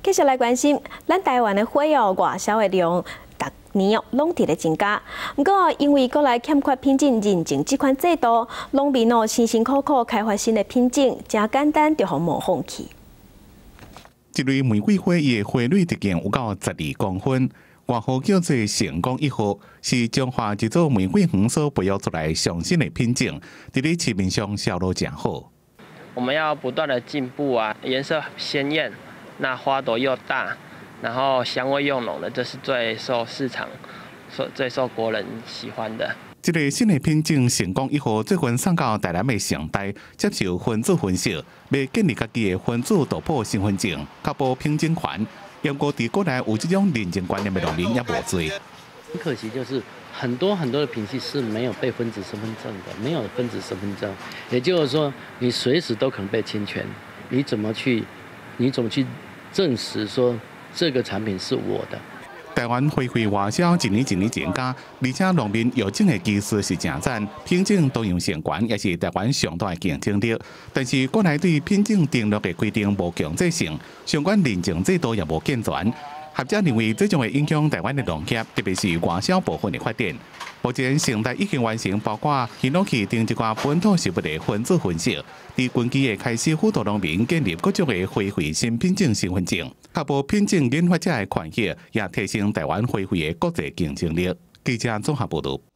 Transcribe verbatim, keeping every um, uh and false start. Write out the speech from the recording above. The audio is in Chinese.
继续来关心，咱台湾的火药外销的量，逐年哦拢伫咧增加。不过，因为国内欠缺品种认证这款制度，农民哦辛辛苦苦开发新的品种，真简单就互模放弃。 一类玫瑰花伊的花蕊直径有到十二公分，外号叫做成功一号，是中华一组玫瑰园所培育出来上新的品种，伫咧市面上销路真好。 我们要不断的进步啊，颜色鲜艳，那花朵又大，然后香味又浓的，这是最受市场、受最受国人喜欢的。 这个新的品种成功一号，最近送到台南的上代，接受分子分析，要建立家己的分子突破身份证，确保品种权。不过，伫国内有这种认证观念的农民也无多。 很可惜，就是很多很多的品系是没有被分子身份证的，没有分子身份证，也就是说，你随时都可能被侵权。你怎么去，你怎么去证实说这个产品是我的？ 台湾花卉外销一年一年增加，而且农民药种的技术是真赞，品种多样性悬，也是台湾上大的竞争力。但是国内对品种登录的规定无强制性，相关认证制度也无健全。学者认为，这将会影响台湾的农业，特别是外销部分的发展。目前，成大已经完成包括希诺去等一寡本土食物的分子分析，伫近期会开始辅导农民建立各种的花卉新品种身份证，确保品种研发者的权益，也提升台湾花卉的国际竞争力。记者综合报道。